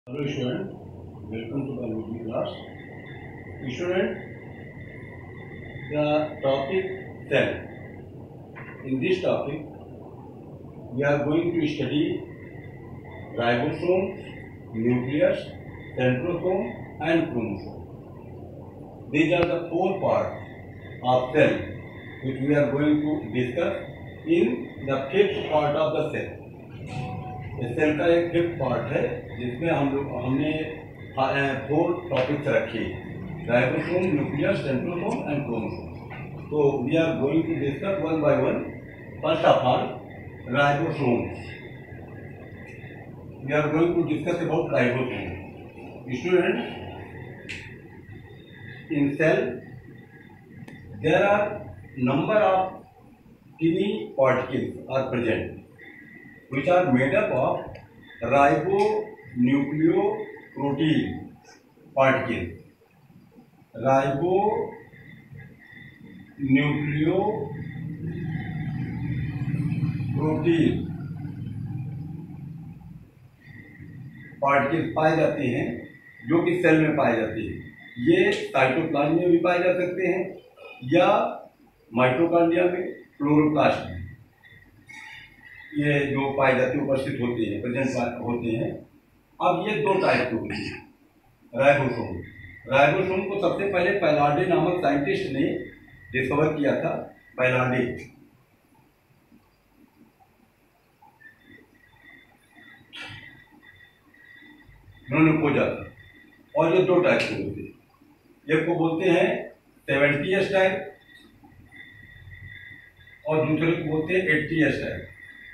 Hello student, welcome to biology class. Student, the topic cell. In this topic, we are going to study ribosomes, nucleus, centrosome and chromosome. These are the four parts of cell which we are going to discuss in the fifth part of the cell. Cell का एक fifth part है जिसमें हमने four topics रखे, ribosome, nucleus, centrosome and chromosome. तो we are going to discuss one by one. First of all, ribosomes. We are going to discuss about ribosome. Student, in cell there are number of tiny particles are present which are made up of ribonucleoprotein particles. Ribonucleoprotein particles पाए जाते हैं जो कि cell में पाए जाते हैं. ये साइटोप्लाज्म में भी पाए जा सकते हैं या माइटोकॉन्ड्रिया में, क्लोरोप्लास्ट में ये जो पाए जाते हैं, उपस्थित होते हैं, प्रेजेंट होते हैं. अब ये दो टाइप के होते हैं राइबोसोम. राइबोसोम को सबसे पहले पैलार्डे नामक साइंटिस्ट ने डिस्कवर किया था. पैलार्डे उन्होंने खोजा था. और ये दो टाइप के होते हैं. एक को बोलते हैं 70s टाइप और दूसरे को बोलते हैं 80s टाइप.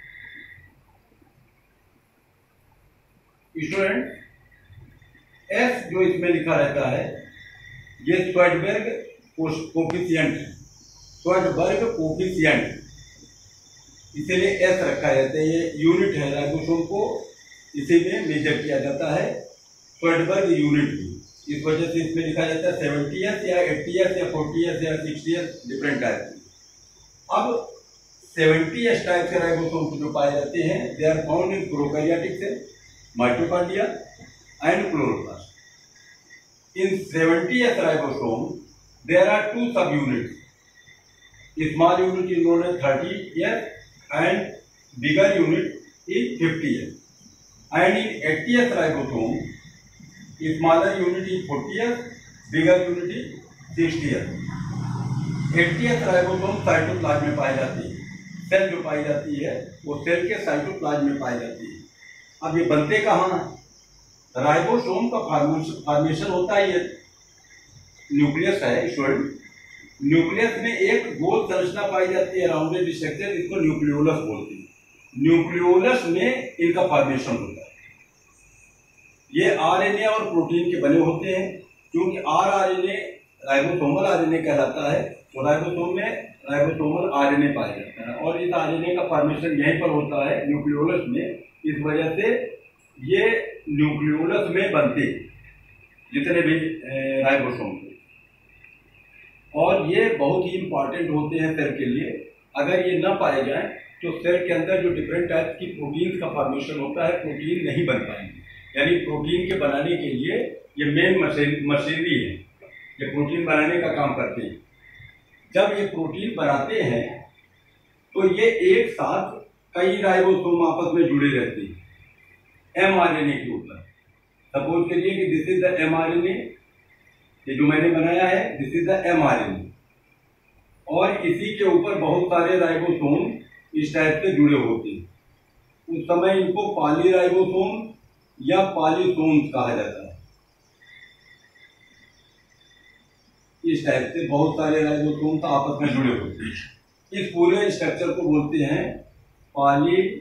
स्टूडेंट, एस जो इसमें लिखा रहता है ये स्वेडबर्ग कोफिशिएंट है. स्वेडबर्ग कोफिशिएंट, इसीलिए एस रखा जाता है. ये यूनिट है राइबोसोम को, इसी में मेजर किया जाता है स्वेडबर्ग यूनिट भी. इस वजह से इसमें लिखा जाता है 70s या 80s या 40s या 60s, डिफरेंट टाइप. अब 70s टाइप के राइबोसोम जो पाए जाते हैं they are found in prokaryotic cell, mitochondria and chloroplast. In 70s ribosome, there are two subunits. A small unit is known as 30s and bigger unit is 50s. And in 80s ribosome, a smaller unit is 40s, bigger unit is 60s. 80s ribosome cytoplasm में पाई जाती है. Cell जो पाई जाती है वो cell के cytoplasm में पाई जाती है. अब ये बनते कहाँ हैं? राइबोसोम का फॉर्मेशन होता है, ये न्यूक्लियस है. स्टूडेंट, न्यूक्लियस में एक गोल संरचना पाई जाती है, राउंडेड स्ट्रक्चर, इसको न्यूक्लियोलस बोलते हैं. न्यूक्लियोलस में इनका फॉर्मेशन होता है. ये आरएनए और प्रोटीन के बने होते हैं. क्योंकि आरएनए राइबोसोमल आरएनए कहलाता है, तो राइबोसोम में राइबोसोमल आरएनए पाया जाता है और इस आरएनए का फॉर्मेशन यहीं पर होता है न्यूक्लियोलस में. इस वजह से ये न्यूक्लियोलस में बनते जितने भी राइबोसोम थे. और ये बहुत ही इंपॉर्टेंट होते हैं सेल के लिए. अगर ये ना पाए जाएं तो सेल के अंदर जो डिफरेंट टाइप की प्रोटीन का फॉर्मेशन होता है, प्रोटीन नहीं बन पाएंगे. यानी प्रोटीन के बनाने के लिए ये मेन मशीनरी है, ये प्रोटीन बनाने का काम करते हैं. जब ये प्रोटीन बनाते हैं तो ये एक साथ कई राइबोसोम आपस में जुड़े रहते हैं एमआरएनए के ऊपर. सपोज करिए कि दिस इज द एमआरएनए, ये जो मैंने बनाया है दिस इज द एमआरएनए, और इसी के ऊपर बहुत सारे राइबोसोम इस टाइप से जुड़े होते हैं. उस समय इनको पॉलीराइबोसोम या पॉलीसोम्स कहा जाता है. इस टाइप से बहुत सारे राइबोसोम आपस में जुड़े होते हैं. इस पूरे स्ट्रक्चर को बोलते हैं पॉलीराइबोसोम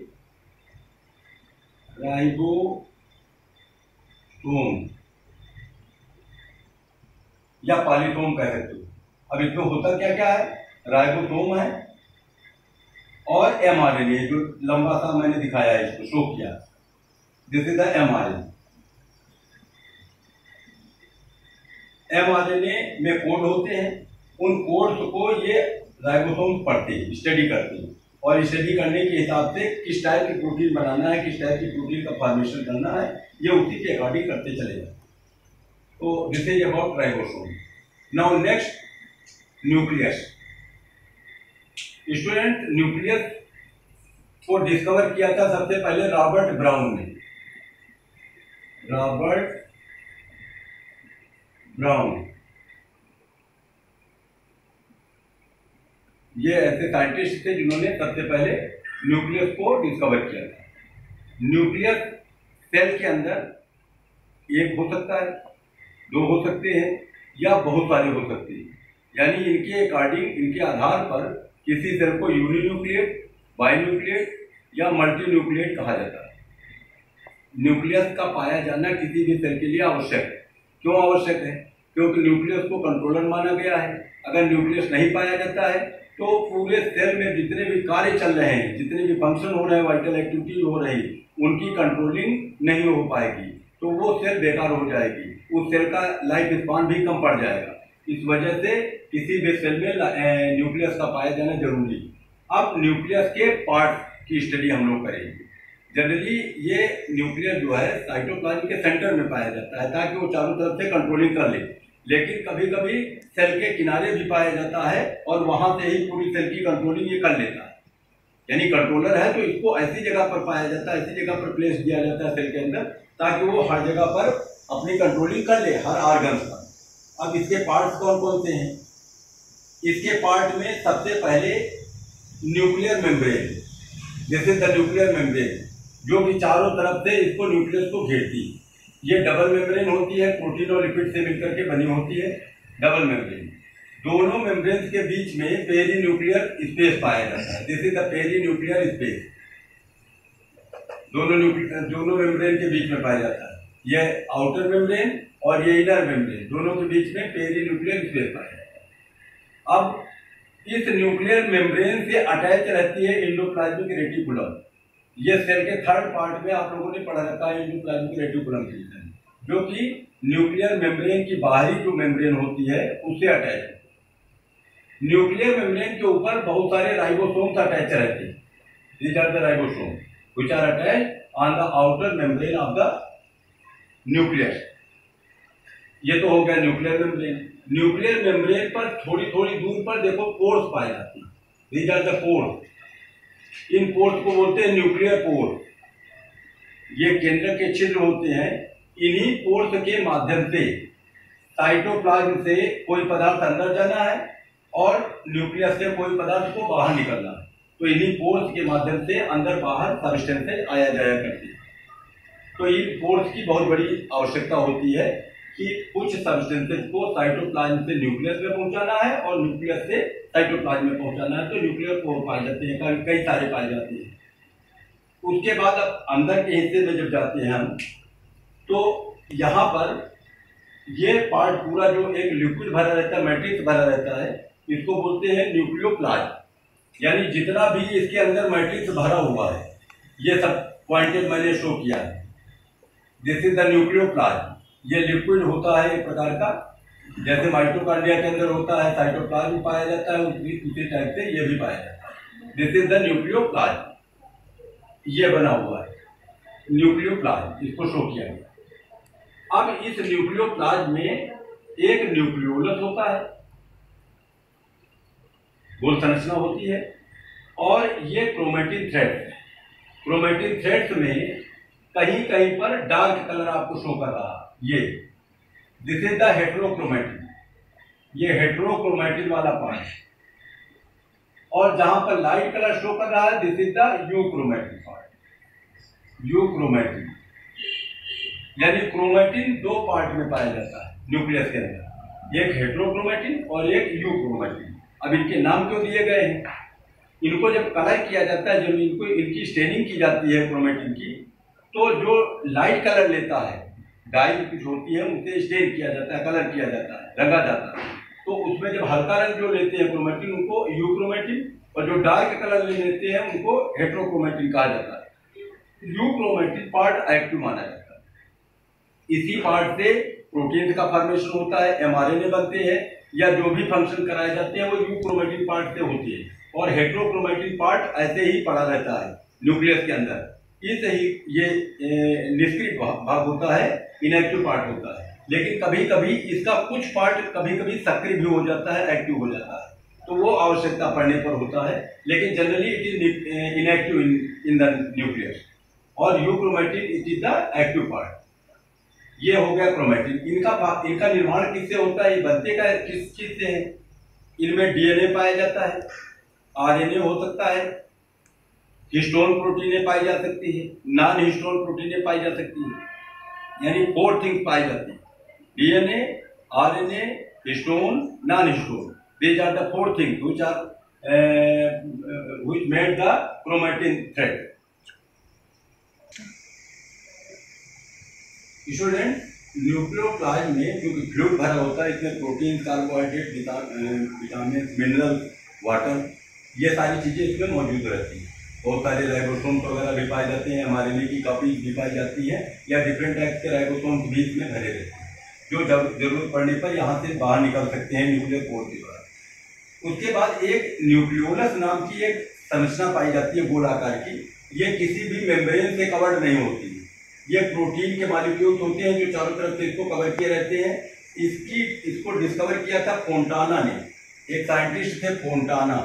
या पॉलीसोम कह सकते हो. अब इसमें होता क्या क्या है? राइबोसोम है और एमआरएनए, जो लंबा सा मैंने दिखाया है, इसको शो किया. This is the mRNA. MRNA में कोड होते हैं. उन कोड्स को ये राइबोसोम पढ़ते हैं, स्टडी करते हैं और स्टडी करने के हिसाब से किस टाइप की प्रोटीन बनाना है, किस टाइप की प्रोटीन का फॉर्मेशन करना है, ये उसी के अकॉर्डिंग करते चले जाए। तो this is about ribosome. Now next nucleus. Student, nucleus को डिस्कवर किया था सबसे पहले रॉबर्ट ब्राउन ने। रॉबर्ट ब्राउन ये ऐसे साइंटिस्ट थे जिन्होंने सबसे पहले न्यूक्लियस को डिस्कवर किया था। न्यूक्लियस सेल के अंदर एक हो सकता है, दो हो सकते हैं, या बहुत सारे हो सकते हैं। यानी इनके अकॉर्डिंग, इनके आधार पर किसी सेल को यूनिन्यूक्लिएट, बाइन्यूक्लिएट या मल्टीन्यूक्लिएट कहा जाता है। न्यूक्लियस का पाया जाना किसी भी सेल के लिए आवश्यक है। क्यों आवश्यक है? क्योंकि न्यूक्लियस को कंट्रोलर माना गया है। अगर न्यूक्लियस नहीं पाया जाता है तो पूरे सेल में जितने भी कार्य चल रहे हैं, जितने भी फंक्शन हो रहे हैं, वाइटल एक्टिविटी हो रही, उनकी कंट्रोलिंग नहीं हो पाएगी, तो वो सेल बेकार हो जाएगी, उस सेल का लाइफ स्पान भी कम पड़ जाएगा। इस वजह से किसी भी सेल में न्यूक्लियस का पाया जाना जरूरी। अब न्यूक्लियस के पार्ट की स्टडी हम लोग करेंगे। जनरली ये न्यूक्लियस जो है साइटोप्लाज्म के सेंटर में पाया जाता है ताकि वो चारों तरफ से कंट्रोलिंग कर ले, लेकिन कभी कभी सेल के किनारे भी पाया जाता है और वहां से ही पूरी सेल की कंट्रोलिंग ये कर लेता है। यानी कंट्रोलर है तो इसको ऐसी जगह पर पाया जाता है, ऐसी जगह पर प्लेस दिया जाता है सेल के अंदर ताकि वो हर जगह पर अपनी कंट्रोलिंग कर ले, हर ऑर्गन पर। अब इसके पार्ट्स कौन कौन से हैं? इसके पार्ट में सबसे पहले nuclear membrane, this is the nuclear membrane, जो कि चारों तरफ से इसको न्यूक्लियस को घेरती है। ये डबल मेम्ब्रेन होती है, प्रोटीन और लिपिड से मिलकर के बनी होती है डबल मेम्ब्रेन। दोनों मेम्ब्रेन के बीच में पेरी न्यूक्लियर स्पेस पाया जाता है, this is the perinuclear space. दोनों मेम्ब्रेन के बीच में पाया जाता है। यह आउटर मेम्ब्रेन और ये इनर मेम्ब्रेन, दोनों के बीच में पेरी न्यूक्लियर स्पेस पाया जाता है। अब इस न्यूक्लियर मेम्ब्रेन से अटैच रहती है एंडोप्लाज्मिक रेटिकुलम। ये सेल के थर्ड पार्ट में आप लोगों ने पढ़ा रखा है एंडोप्लाज्मिक रेटिकुलम की, जो कि न्यूक्लियर मेम्ब्रेन की बाहरी जो मेम्ब्रेन होती है उससे अटैच है। न्यूक्लियर मेम्ब्रेन के ऊपर बहुत सारे राइबोसोम्स अटैच रहते हैं। These are the ribosome which are attach on the outer membrane of the nucleus. ये तो हो गया न्यूक्लियर मेम्ब्रेन। न्यूक्लियर मेम्ब्रेन पर थोड़ी थोड़ी दूर पर देखो पोर्स पाए जाते हैं, दीज आर द पोर्स। इन पोर्स को बोलते हैं न्यूक्लियर पोर्स। ये केंद्र के छिद्र होते हैं। इन्हीं पोर्स के माध्यम से साइटोप्लाज्म से कोई पदार्थ अंदर जाना है और न्यूक्लियस से कोई पदार्थ को बाहर निकलना है, तो इन्हीं पोर्स के माध्यम से अंदर बाहर सब्सटेंसेज आया जाया करती है। तो इन पोर्स की बहुत बड़ी आवश्यकता होती है कि कुछ सब्सटेंसेज को साइटोप्लाज्म से न्यूक्लियस में पहुंचाना है और न्यूक्लियस से साइटोप्लाज्म में पहुंचाना है। तो न्यूक्लियर पोर पाए जाते हैं, कई सारे पाए जाते हैं। उसके बाद अब अंदर के हिस्से में जब जाते हैं हम, तो यहाँ पर ये पार्ट पूरा जो एक लिक्विड भरा रहता है, मैट्रिक्स भरा रहता है, इसको बोलते हैं न्यूक्लियोप्लाज्म। यानी जितना भी इसके अंदर मैट्रिक्स भरा हुआ है, ये सब पॉइंटेड मैंने शो किया है। This is the nucleoplasm. ये लिक्विड होता है एक प्रकार का, जैसे माइटोकॉन्ड्रिया के अंदर होता है, साइटोप्लाज्म पाया जाता है, उसी टाइप से ये भी पाया जाता है। This is the nucleoplasm. ये बना हुआ है न्यूक्लियोप्लाज्म, इसको शो किया गया। अब इस न्यूक्लियोप्लाज्म में एक न्यूक्लियोलस होता है, गोल संरचना होती है, और ये क्रोमेटिन थ्रेड्स। क्रोमेटिन थ्रेड्स में कहीं कहीं पर डार्क कलर आपको शो कर रहा है। ये दिस इज द हेट्रोक्रोमेटिन। ये हेट्रोक्रोमेटिन वाला पार्ट है। और जहां पर लाइट कलर शो कर रहा है, this is the euchromatin part. Euchromatin यानी क्रोमेटिन दो पार्ट में पाया जाता है न्यूक्लियस के अंदर, एक हेट्रोक्रोमेटिन और एक यूक्रोमेटिन। अब इनके नाम क्यों दिए गए हैं? इनको जब कलर किया जाता है, जब इनकी स्टेनिंग की जाती है क्रोमेटिन की, तो जो लाइट कलर लेता है, डाई कुछ होती है, उनसे स्टेन किया जाता है, कलर किया जाता है, रंगा जाता है। तो उसमें जब हल्का रंग जो लेते हैं क्रोमेटिन, उनको यूक्रोमेटिन, और जो डार्क कलर ले लेते हैं उनको हेट्रोक्रोमेटिन कहा जाता है। यूक्रोमेटिन पार्ट एक्टिव माना जाता है। इसी पार्ट से प्रोटीन का फॉर्मेशन होता है, mRNA बनते हैं, या जो भी फंक्शन कराए जाते हैं वो यूक्रोमेटिन पार्ट से होती है। और हेट्रोक्रोमेटिन पार्ट ऐसे ही पड़ा रहता है न्यूक्लियस के अंदर। इस ही ये निष्क्रिय भाग होता है, इनएक्टिव पार्ट होता है। लेकिन कभी कभी इसका कुछ पार्ट कभी कभी सक्रिय भी हो जाता है, एक्टिव हो जाता है, तो वो आवश्यकता पड़ने पर होता है। लेकिन generally it is inactive in the nucleus और euchromatin it is the active part. ये हो गया क्रोमेटिन। इनका निर्माण किससे होता है, ये बनते का किस चीज से है? इनमें डीएनए पाया जाता है, आरएनए हो सकता है, हिस्टोन प्रोटीनें पाई जा सकती है, नॉन हिस्टोन प्रोटीनें पाई जा सकती है, यानी 4 थिंग्स पाई जाती है: DNA, RNA, histone, non histone. These are the 4 things which made the chromatin thread. Student, nucleoplasm में क्योंकि फ्लूइड भरा होता है, इसमें protein, carbohydrate, vitamin, mineral, water, ये सारी चीजें इसमें मौजूद रहती हैं। बहुत सारे राइबोसोम्स वगैरह भी पाए जाते हैं, एमआरएनए की कॉपीज भी पाई जाती हैं, या डिफरेंट टाइप के राइबोसोम्स भी इसमें भरे रहते हैं, जो जरूरत पड़ने पर यहाँ से बाहर निकल सकते हैं न्यूक्लियर पोर के द्वारा। उसके बाद एक न्यूक्लियोलस नाम की एक संरचना पाई जाती है गोलाकार की। ये किसी भी मेम्ब्रेन से कवर्ड नहीं होती। ये प्रोटीन के मॉलिक्यूल्स होते हैं जो चारों तरफ से इसको कवर किए रहते हैं। इसको डिस्कवर किया था फोंटाना ने, एक साइंटिस्ट थे फोंटाना।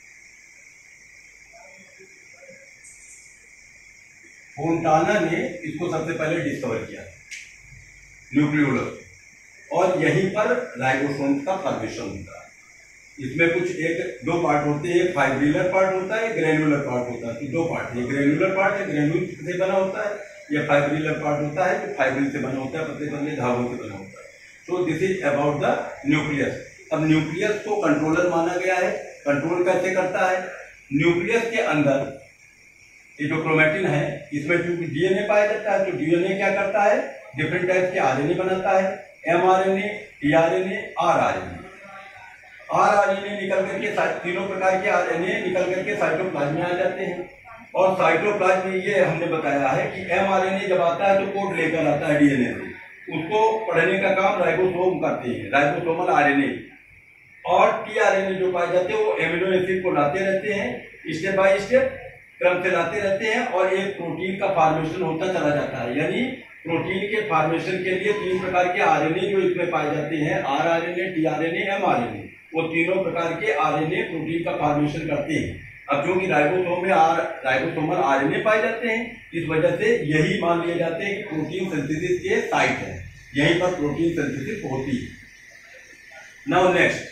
फोंटाना ने इसको सबसे पहले डिस्कवर किया न्यूक्लियोलस, और यहीं पर राइबोसोम्स का फॉर्मेशन होता है। इसमें कुछ 1-2 पार्ट होते हैं, एक फाइब्रिलर पार्ट होता है, एक ग्रेनुलर पार्ट होता है। तो 2 पार्ट, ये ग्रेनुलर पार्ट है, ग्रेनुल से बना होता है, ये फाइब्रिलर पार्ट होता है, जो फाइब्रिल से बना होता है, पतले पतले धागों से बना होता है। So this is about the nucleus. अब न्यूक्लियस को कंट्रोलर माना गया है। कंट्रोल कैसे करता है? न्यूक्लियस के अंदर ये जो क्रोमेटिन है, इसमें चूंकि डीएनए पाया जाता है, तो डीएनए क्या करता है? डिफरेंट टाइप के आरएनए बनाता है, एमआरएनए, टीआरएनए, आरआरएनए। आरआरएनए निकल करके, तीनों प्रकार के आरएनए निकल करके साइटोप्लाज्म में आ जाते हैं। और साइटोप्लाज्म में ये हमने बताया है कि एमआरएनए जब आता है तो कोड लेकर आता है डीएनए से, उसको पढ़ने का काम राइबोसोम करते हैं, राइबोसोमल आरएनए। और टीआरएनए जो पाए जाते हैं वो एमिनो एसिड को लाते रहते हैं, स्टेप बाय स्टेप क्रम से लाते रहते हैं, और एक प्रोटीन का फॉर्मेशन होता चला जाता है। यानी प्रोटीन के फॉर्मेशन के लिए 3 प्रकार के आरएनए जो इसमें पाए जाते हैं, आरआरएनए, टीआरएनए, एमआरएनए, वो तीनों प्रकार के आरएनए प्रोटीन का फॉर्मेशन करते हैं। अब क्योंकि राइबोसोम में राइबोसोमल आरएनए पाए जाते हैं, इस वजह से यही मान लिए जाते हैं कि प्रोटीन सिंथेसिस के साइट है, यहीं पर प्रोटीन सिंथेसिस होती है। नाउ नेक्स्ट,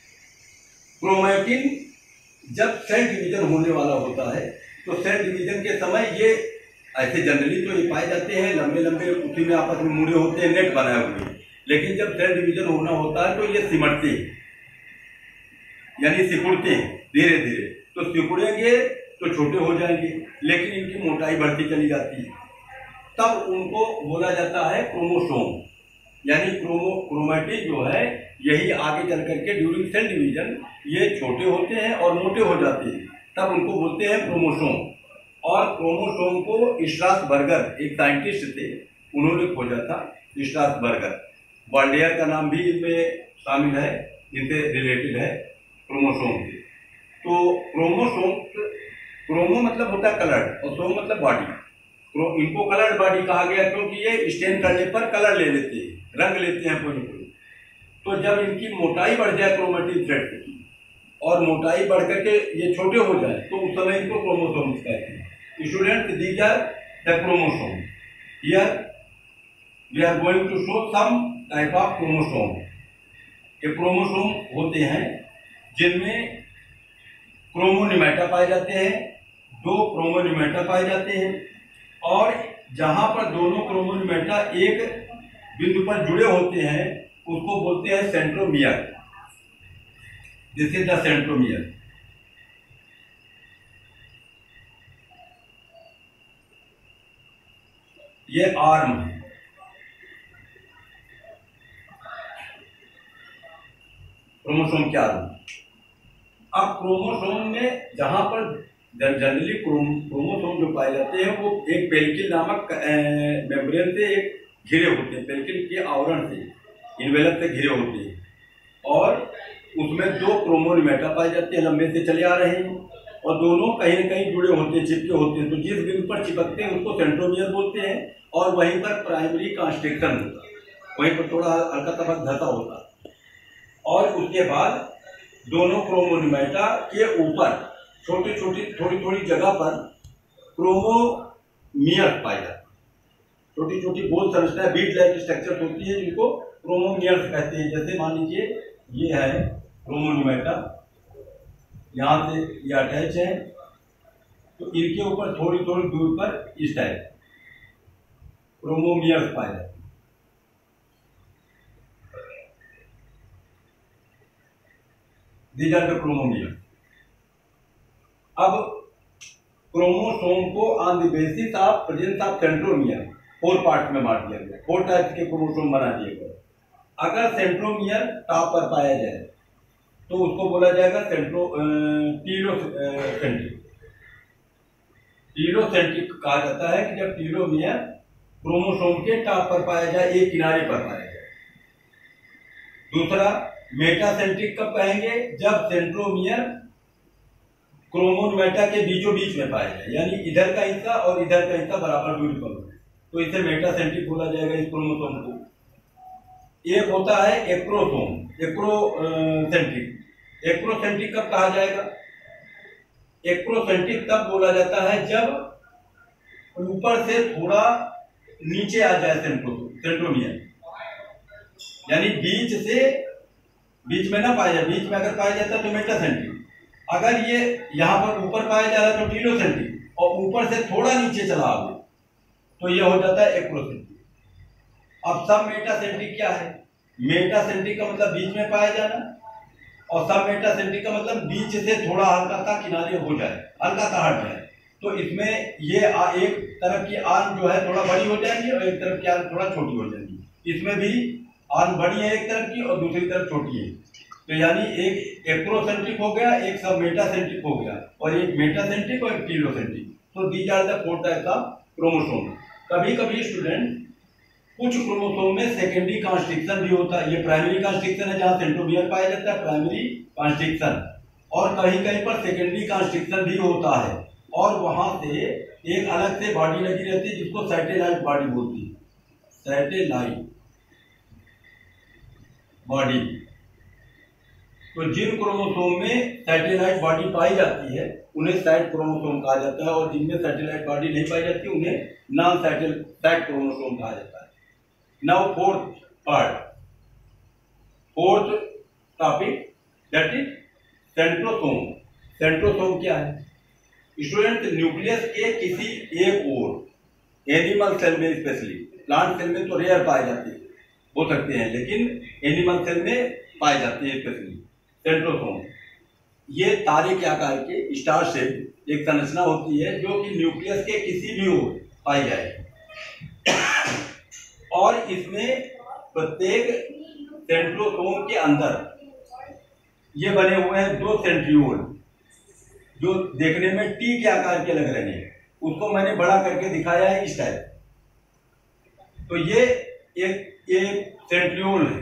क्रोमेटिन जब सेल डिवीजन होने वाला होता है, तो सेल डिवीजन के समय ये ऐसे जनरली तो ये पाए जाते हैं लंबे लंबे, उसी में आपस में मुड़े होते हैं, नेट बनाए हुए। लेकिन जब सेल डिवीजन होना होता है तो ये सिमटते हैं, यानी सिकुड़ते हैं धीरे धीरे। तो सिकुड़ेंगे तो छोटे हो जाएंगे, लेकिन इनकी मोटाई बढ़ती चली जाती है। तब उनको बोला जाता है क्रोमोसोम, यानी क्रोमेटिन जो है यही आगे चल करके ड्यूरिंग सेल डिवीजन ये छोटे होते हैं और मोटे हो जाते हैं, तब उनको बोलते हैं क्रोमोसोम। और क्रोमोसोम को स्ट्रासबर्गर, एक साइंटिस्ट थे, उन्होंने खोजा था, स्ट्रासबर्गर। वाल्डेयर का नाम भी इनमें शामिल है, इनसे रिलेटेड है क्रोमोसोम से। तो क्रोमोसोम, क्रोमो मतलब होता है कलर्ड और सोम मतलब बॉडी। इनको कलर्ड बॉडी कहा गया क्योंकि ये स्टेन करने पर कलर ले लेते हैं, रंग लेते हैं कोई कोई। तो जब इनकी मोटाई बढ़ जाए क्रोमेटिन थ्रेड की, और मोटाई बढ़ करके ये छोटे हो जाए, तो उस समय इनको क्रोमोसोम्स कहते हैं। Student, these are the chromosome. Here we are going to show some type of chromosome. ये क्रोमोसोम होते हैं जिनमें क्रोमोनिमेटा पाए जाते हैं, 2 क्रोमोनिमेटा पाए जाते हैं, और जहां पर दोनों क्रोमोनिमेटा एक बिंदु पर जुड़े होते हैं उसको बोलते हैं centromere. This is the centromere. ये आर्म है, क्रोमोसोम के आर्म। अब क्रोमोसोम में जहां पर जनरली क्रोमोसोम जो पाए जाते हैं वो एक पेल्किल नामक मेम्ब्रेन से एक घिरे होते हैं, पेल्किल के आवरण से, इन्वेलप से घिरे होते हैं। और उसमें दो क्रोमोनिमेटा पाए जाते हैं, लंबे से चले आ रहे हैं और दोनों कहीं न कहीं जुड़े होते हैं, चिपके होते हैं। तो जिस बिंदु पर चिपकते हैं उसको सेंट्रोमियर बोलते हैं और वहीं पर प्राइमरी कॉन्स्ट्रिक्शन होता है, वहीं पर थोड़ा हल्का तबक धसा होता है। और उसके बाद दोनों क्रोमोनिमेटा के ऊपर छोटी छोटी थोड़ी थोड़ी जगह पर क्रोमोमियर पाए जाते हैं। छोटी छोटी गोल संरचनाएं बीड लाइक स्ट्रक्चर होती है जिनको क्रोमोमियर्स कहते हैं। जैसे मान लीजिए ये है क्रोमोनिमेटा, यहाँ से ये अटैच है, तो इनके ऊपर थोड़ी थोड़ी दूर पर इस टाइप क्रोमोमियर्स पाए जाते हैं। These are the chromomere. अब क्रोमोसोम को on the basis of presence of centromere 4 part में बांट दिया गया, 4 टाइप के क्रोमोसोम बना दिए गए। अगर सेंट्रोमियर टॉप पर पाया जाए तो उसको बोला जाएगा टीलोसेंट्रिक। टीलोसेंट्रिक कहा जाता है कि जब टीलोमियर क्रोमोसोम के टॉप पर पाया जाए, एक किनारे पर पाया जाए। दूसरा मेटासेंट्रिक कब कहेंगे? जब सेंट्रोमियर क्रोमोनिमेटा के बीचों बीच में पाया जाए, यानी इधर का हिस्सा और इधर का हिस्सा बराबर दूरी पर हो, तो इसे मेटासेंट्रिक बोला जाएगा इस क्रोमोसोम को। एक होता है एक्रोसोम, एक्रोसेंट्रिक। एक्रोसेंट्रिक कब कहा जाएगा? एक्रोसेंट्रिक तब बोला जाता है जब ऊपर से थोड़ा नीचे आ जाए सेंट्रोमियर, यानी बीच में ना पाया जाए। बीच में अगर पाया जाता है तो मेटासेंट्रिक, अगर ये यहाँ पर ऊपर पाया जा रहा है तो टीलोसेंट्रिक, और ऊपर से थोड़ा नीचे चला आगे तो ये हो जाता है एक्रोसेंट्रिक। अब सब मेटासेंट्रिक क्या है? मेटासेंट्रिक का मतलब बीच में पाया जाना, और सब मेटासेंट्रिक का मतलब बीच से थोड़ा हल्का सा किनारे हो जाए, हल्का सा हट जाए। तो इसमें ये एक तरफ की आर्म जो है थोड़ा बड़ी हो जाएगी और एक तरफ की आर्म थोड़ा छोटी हो जाएगी। इसमें भी आर्म बड़ी है एक तरफ की और दूसरी तरफ छोटी है, तो यानी एक एक्रोसेंट्रिक हो गया, एक सब मेटासेंट्रिक हो गया, और एक मेटासेंट्रिक और एक टीलोसेंट्रिक। तो these are the 4 types of chromosome. कभी कभी स्टूडेंट कुछ क्रोमोसोम में सेकेंडरी कॉन्स्ट्रिक्शन भी होता है। ये प्राइमरी कॉन्स्ट्रिक्शन है जहां सेंट्रोमियर पाया जाता है, प्राइमरी कॉन्स्ट्रिक्शन, और कहीं कहीं पर सेकेंडरी कॉन्स्ट्रिक्शन भी होता है, और वहां से एक अलग से बॉडी लगी रहती है जिसको सैटेलाइट बॉडी बोलती है, सैटेलाइट बॉडी। तो जिन क्रोमोसोम में सैटेलाइट बॉडी पाई जाती है उन्हें साइड क्रोमोसोम कहा जाता है, और जिनमें सैटेलाइट बॉडी नहीं पाई जाती उन्हें नॉन साइड क्रोमोसोम कहा जाता है। Now fourth topic, that is centrosome. Centrosome क्या है? स्टूडेंट, न्यूक्लियस के किसी एक ओर, एनिमल सेल में स्पेशली, प्लांट सेल में तो रेयर पाए जाते हो सकते हैं, लेकिन एनिमल सेल में पाए जाते हैं स्पेशली सेंट्रोसोम। ये तारे के आकार के स्टार शेप एक संरचना होती है जो कि न्यूक्लियस के किसी भी ओर पाई जाए, और इसमें प्रत्येक सेंट्रोसोम के अंदर ये बने हुए हैं 2 सेंट्रियोल जो देखने में टी के आकार के लग रहे हैं। उसको मैंने बड़ा करके दिखाया है इस टाइप। तो ये एक सेंट्रियोल है,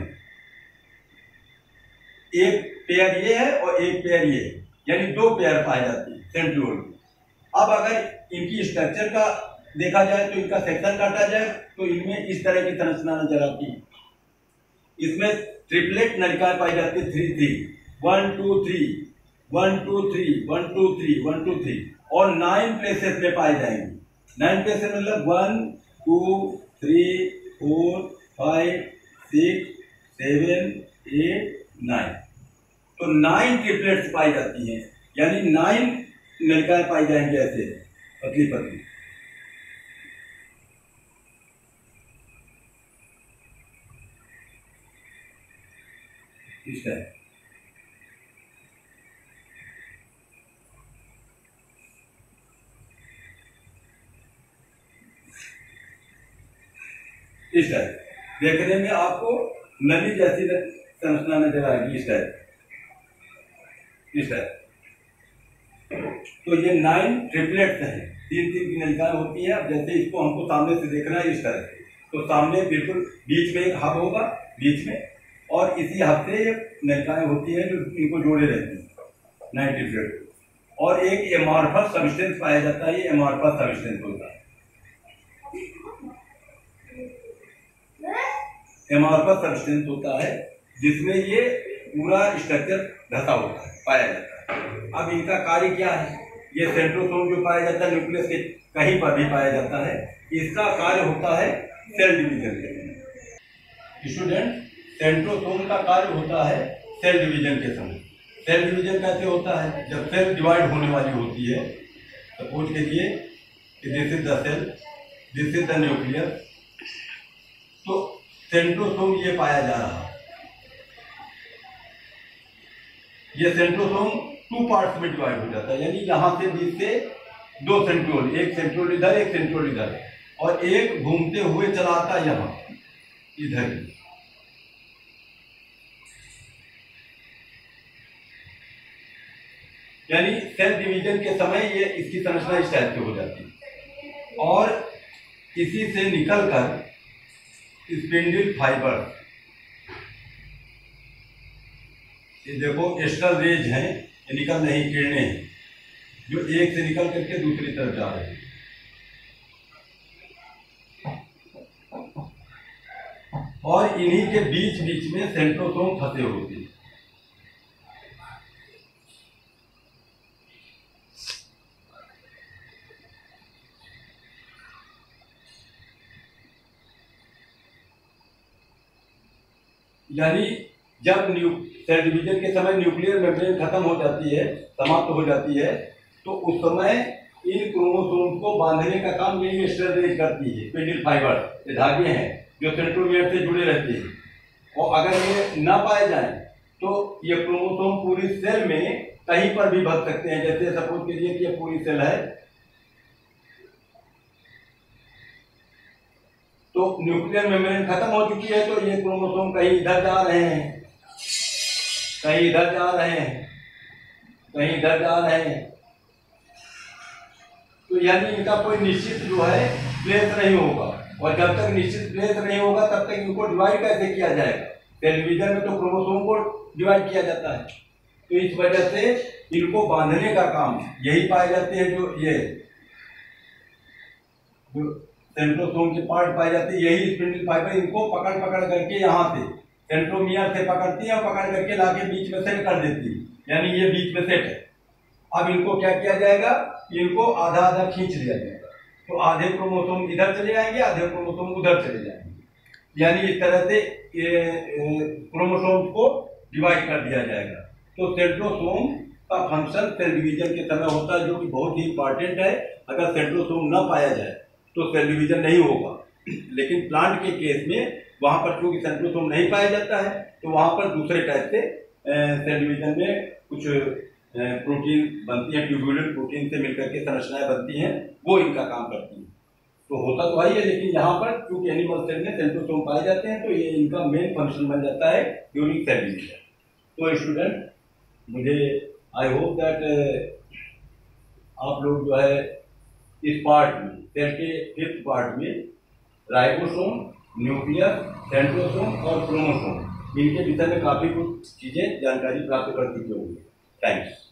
एक पेयर ये है और एक पेयर ये है, यानी 2 पेयर पाए जाते हैं सेंट्रियोल। अब अगर इनकी स्ट्रक्चर का देखा जाए तो इनका सेक्शन काटा जाए तो इनमें इस तरह की संरचना नजर आती है। इसमें ट्रिपलेट नलिकाएं पाई जाती है, 3 1 2 3 1 2 3 1 2 3 1 2 3, और 9 प्लेसेस में पाए जाएंगे। 9 प्लेसेस मतलब 1 2 3 4 5 6 7 8 9, तो 9 ट्रिपलेट्स पाई जाती हैं, यानी 9 नलिकाएं पाई जाएंगी ऐसे पतली पतली। इस टाइप देखने में आपको नली जैसी संरचना नजर आएगी। इस टाइप तो ये 9 ट्रिपलेट्स हैं, 3 की नलिकाएं होती है। अब जैसे इसको हमको सामने से देखना है इस तरह से, तो सामने बिल्कुल बीच में एक हब होगा, बीच में और इसी हद से ये नलिकाएं होती हैं जो इनको जोड़े रहती हैं नाइट्रेट। और एक एमॉर्फस सब्सटेंस पाया जाता है, ये एमॉर्फस सब्सटेंस होता है। एमॉर्फस सब्सटेंस होता है जिसमें ये पूरा स्ट्रक्चर ढका होता है, पाया जाता है। अब इनका कार्य क्या है? ये सेंट्रोसोम जो पाया जाता है न्यूक्लियस के कहीं पर भी पाया जाता है, इसका कार्य होता है सेल डिवीजन के। स्टूडेंट, सेंट्रोसोम का कार्य होता है सेल डिवीजन के समय। सेल डिवीजन कैसे होता है? जब सेल डिवाइड होने वाली होती है, सपोज करिए कि this is the cell, this is the nucleus, तो सेंट्रोसोम ये पाया जा रहा है। ये सेंट्रोसोम 2 पार्ट्स में डिवाइड हो जाता है, यानी यहां से बीच से 2 सेंट्रोल, एक सेंट्रोल इधर, एक सेंट्रोल इधर, और एक घूमते हुए चला आता यहां इधर। यानी सेल डिवीजन के समय ये इसकी संरचना इस टाइप की हो जाती है। और इसी से निकलकर स्पिंडल फाइबर, ये देखो एक्स्ट्रा रेज हैं, ये निकल रही किरणें हैं जो एक से निकल करके दूसरी तरफ जा रही है। और इन्हीं के बीच बीच में सेंट्रोसोम फंसे होते हैं। यानी जब सेल डिवीजन के समय न्यूक्लियर मेम्ब्रेन खत्म हो जाती है, समाप्त हो जाती है, तो उस समय इन क्रोमोसोम को बांधने का काम यही स्ट्रेच करती है स्पिंडल फाइबर, ये धागे हैं जो सेंट्रोमियर से जुड़े रहते हैं। और अगर ये ना पाए जाए तो ये क्रोमोसोम पूरी सेल में कहीं पर भी भग सकते हैं। जैसे सपोज कीजिए कि ये पूरी सेल है, तो न्यूक्लियर मेम्ब्रेन खत्म हो चुकी है, तो ये क्रोमोसोम कहीं इधर जा रहे हैं, कहीं इधर जा रहे हैं, कहीं इधर जा रहे हैं। तो यानी इनका कोई निश्चित जो है प्लेस नहीं होगा। और जब तक निश्चित प्लेस नहीं होगा तब तक इनको डिवाइड कैसे किया जाएगा? सेल डिवीजन में तो क्रोमोसोम को डिवाइड किया जाता है। तो इस वजह से इनको बांधने का काम यही पाए जाते हैं, जो सेंट्रोसोम के पार्ट पाए जाते हैं, यही स्पिंडल फाइबर इनको पकड़ करके यहाँ से सेंट्रोमियर से पकड़ती है और पकड़ करके लाके बीच में सेट कर देती है, यानी ये बीच में सेट है। अब इनको क्या किया जाएगा? इनको आधा आधा खींच लिया जाएगा, तो आधे क्रोमोसोम इधर चले जाएंगे, आधे क्रोमोसोम उधर चले जाएंगे। यानी इस तरह से क्रोमोसोम को डिवाइड कर दिया जाएगा। तो सेंट्रोसोम का फंक्शन सेल डिवीजन के समय होता है, जो कि बहुत ही इंपॉर्टेंट है। अगर सेंट्रोसोम न पाया जाए तो सेल डिवीजन नहीं होगा। लेकिन प्लांट के केस में वहां पर क्योंकि सेंट्रोसोम नहीं पाया जाता है, तो वहां पर दूसरे टाइप से सेल डिवीजन में कुछ प्रोटीन बनती है, ट्यूबुलर प्रोटीन से मिलकर के संरचनाएं बनती हैं, वो इनका काम करती हैं। तो होता तो वही है, लेकिन यहाँ पर क्योंकि एनिमल सेल में सेंट्रोसोम पाए जाते हैं, तो ये इनका मेन फंक्शन बन जाता है ड्यूरिंग सेल डिवीजन। तो स्टूडेंट, मुझे आई होप दैट आप लोग जो है इस पार्ट में, सेल के 5th पार्ट में राइबोसोम, न्यूक्लियस, सेंट्रोसोम और क्रोमोसोम, इनके विषय में काफी कुछ चीजें जानकारी प्राप्त कर चुके होंगे। थैंक्स।